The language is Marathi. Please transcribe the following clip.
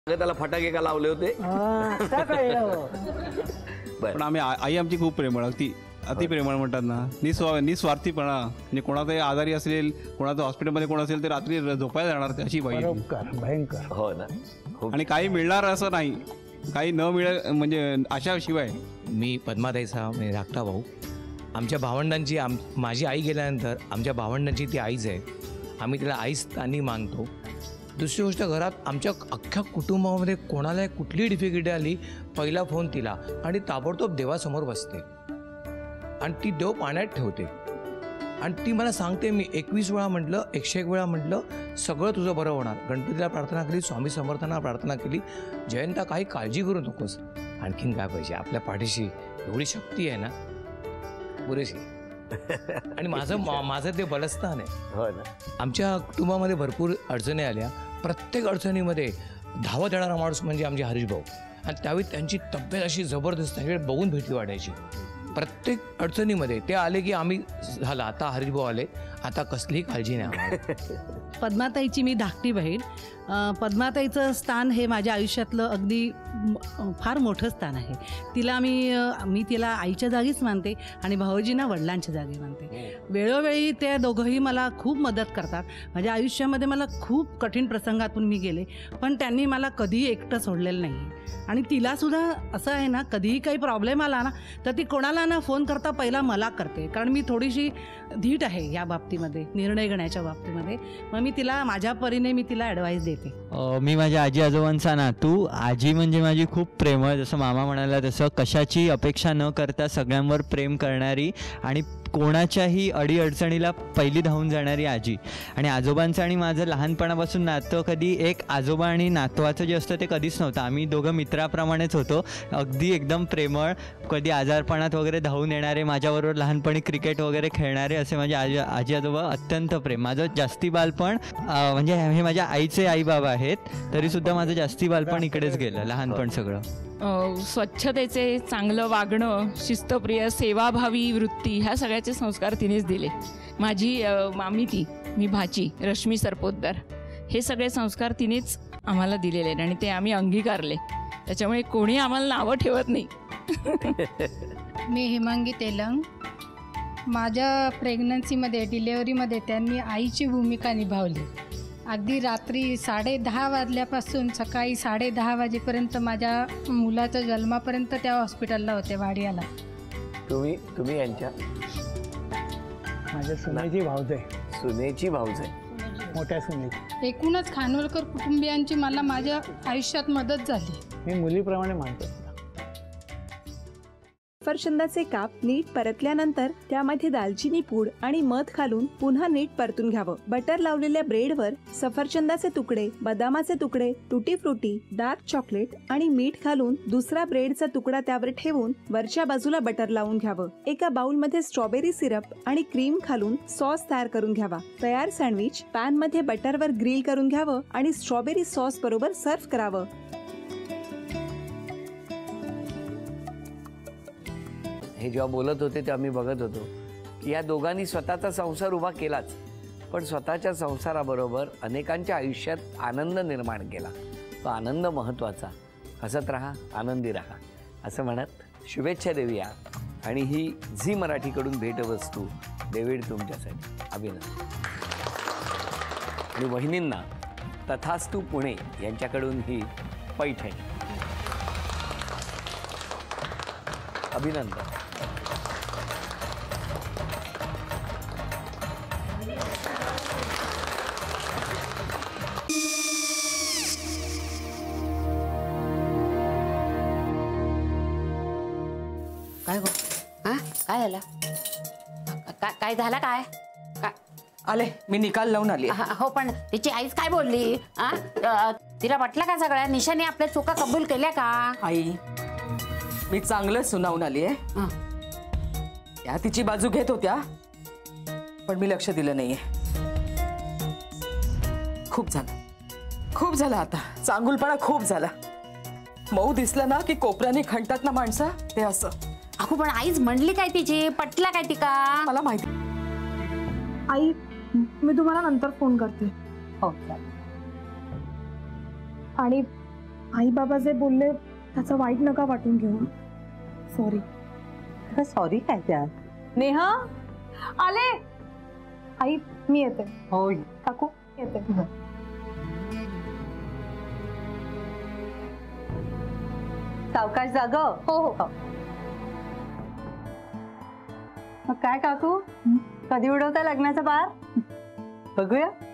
त्याला फटाके का लावले होते आता कळलं. पण आम्ही आई आमची खूप प्रेमळ, अति प्रेमळ म्हणतात ना, निस्वार्थीपणा. म्हणजे कोणाचाही आजारी असेल, कोणाचं हॉस्पिटलमध्ये कोण असेल तर रात्री झोपायला जाणार अशी बाई. भयंकर. हो ना. आणि काही मिळणार असं नाही, काही न मिळेल म्हणजे आशाशिवाय. मी पद्माताईचा म्हणजे धाकटा भाऊ. आमच्या भावंडांची माझी आई गेल्यानंतर आमच्या भावंडांची ती आईच आहे. आम्ही तिला आईच त्यांनी मानतो. दुसरी गोष्ट, घरात आमच्या अख्ख्या कुटुंबामध्ये कोणाला कुठलीही डिफिकल्टी आली, पहिला फोन तिला, आणि ताबडतोब देवासमोर बसते आणि ती देव पाण्यात ठेवते. आणि ती मला सांगते, मी 21 वेळा म्हटलं, 101 वेळा म्हटलं, सगळं तुझं बरं होणार. गणपतीला प्रार्थना केली, स्वामी समर्थांना प्रार्थना केली, जयंता काही काळजी करू नकोस. आणखीन काय पाहिजे, आपल्या पाठीशी एवढी शक्ती आहे ना, पुरेशी. आणि माझं ते बलस्थान आहे. हो ना. आमच्या कुटुंबामध्ये भरपूर अडचणी आल्या. प्रत्येक अडचणीमध्ये धावत येणारा माणूस म्हणजे आमचे हरीश भाऊ. आणि त्यावेळी त्यांची तब्येत अशी जबरदस्त, त्यांच्याकडे बघून भीती वाटायची. प्रत्येक अडचणीमध्ये ते आले की आम्ही झालं, आता हरीश भाऊ आले, आता कसलीही काळजी नाही आम्हाला. पद्माताईची मी धाकटी बहीण. पद्माताईचं स्थान हे माझ्या आयुष्यातलं अगदी फार मोठं स्थान आहे. तिला मी तिला आईच्या जागीच मानते आणि भाऊजींना वडिलांच्या जागी मानते. वेळोवेळी ते दोघंही मला खूप मदत करतात. माझ्या आयुष्यामध्ये मला खूप कठीण प्रसंगातून मी गेले, पण त्यांनी मला कधीही एकटं सोडलेलं नाही. आणि तिलासुद्धा असं आहे ना, कधीही काही प्रॉब्लेम आला ना तर ती कोणाला ना फोन करता पहिला मला करते, कारण मी थोडीशी धीट आहे या बाबतीमध्ये, निर्णय घेण्याच्या बाबतीमध्ये. मग मी तिला माझ्या परीने मी तिला ॲडवाईस देते. मी माझ्या आजी आजोबांचा नातू. आजी म्हणजे माझी खूप प्रेमळ, जसं मामा म्हणाला तसं कशाची अपेक्षा न करता सगळ्यांवर प्रेम करणारी आणि कोणाच्याही अडीअडचणीला पहिली धावून जाणारी आजी. आणि आजोबांचं आणि माझं लहानपणापासून नातं कधी एक आजोबा आणि नातवाचं जे असतं ते कधीच नव्हतं. आम्ही दोघं मित्राप्रमाणेच होतो, अगदी एकदम प्रेमळ. कधी आजारपणात वगैरे धावून येणारे, माझ्याबरोबर लहानपणी क्रिकेट वगैरे खेळणारे, असे माझे आजी आजोबा अत्यंत प्रेम. माझं जास्ती बालपण म्हणजे हे माझ्या आईचे आई बाबा आहेत, तरीसुद्धा माझं जास्ती बालपण इकडेच गेलं, लहानपण सगळं. स्वच्छतेचे, चांगलं वागणं, शिस्तप्रिय, सेवाभावी वृत्ती, ह्या सगळ्याचे संस्कार तिनेच दिले. माझी मामी मी भाची रश्मी सरपोतदार, हे सगळे संस्कार तिनेच आम्हाला दिलेले आहेत आणि ते आम्ही अंगीकारले. त्याच्यामुळे कोणी आम्हाला नावं ठेवत नाही. मी हेमांगी तेलंग. माझ्या प्रेग्नन्सीमध्ये, डिलेवरीमध्ये त्यांनी आईची भूमिका निभावली. अगदी रात्री 10:30 वाजल्यापासून सकाळी 10:30 वाजेपर्यंत माझ्या मुलाच्या जन्मापर्यंत त्या हॉस्पिटलला होते, वाडियाला. तुम्ही यांच्या माझ्या सुनेची भाऊज आहे. सुनेची भाऊज आहे, मोठ्या सुनेची. एकूणच खानोलकर कुटुंबियांची मला माझ्या आयुष्यात मदत झाली. मी मुलीप्रमाणे मानतो. सफरचंदाचे काप नीट परतल्यानंतर त्यामध्ये दालचिनी पूड आणि मध घालून पुन्हा नीट परतून घ्यावं. बटर लावलेल्या ब्रेडवर सफरचंदाचे तुकडे, बदामाचे तुकडे, टुटी फ्रुटी, डार्क चॉकलेट आणि मीठ घालून दुसरा ब्रेडचा तुकडा त्यावर ठेवून वरच्या बाजूला बटर लावून घ्यावं. एका बाउलमध्ये स्ट्रॉबेरी सिरप आणि क्रीम घालून सॉस तयार करून घ्यावा. तयार सँडविच पॅन मध्ये बटरवर ग्रिल करून घ्यावं आणि स्ट्रॉबेरी सॉस बरोबर सर्व्ह करावं. हे जेव्हा बोलत होते तेव्हा मी बघत होतो की या दोघांनी स्वतःचा संसार उभा केलाच, पण स्वतःच्या संसाराबरोबर अनेकांच्या आयुष्यात आनंद निर्माण केला. तो आनंद महत्त्वाचा. हसत राहा, आनंदी राहा, असं म्हणत शुभेच्छा देऊया. आणि ही झी मराठीकडून भेटवस्तू डेव्हिड तुमच्यासाठी. अभिनंदन. आणि वहिनींना तथास्तू पुणे यांच्याकडून ही पैठणी. अभिनंदन. काय गो? हा काय झालं? काय झालं? काय आले मी निकाल लावून आली. हो, पण तिची आईच काय बोलली? तिला वाटलं का सगळ्या निशाने आपल्या चुका कबूल केल्या का? आई, मी चांगलं सुनावून आली आहे. त्या तिची बाजू घेत होत्या, पण मी लक्ष दिलं नाहीये. खूप झालं आता. चांगुलपणा खूप झाला. मऊ दिसलं ना की कोपऱ्याने खणतात ना माणसं, ते असं. अहो, पण आईच म्हणली काय तिची? पटला काय ती का? मला माहिती. आई, मी तुम्हाला नंतर फोन करते. हो. आणि आई बाबा जे बोलले त्याचं वाईट नका वाटून घेऊ. सॉरी. सॉरी काय त्यात? नेहा आले. आई मी येते. होय काकू येते. सावकाश जाग. हो हो. मग काय काकू, कधी उडवता लग्नाचा बार? बघूया.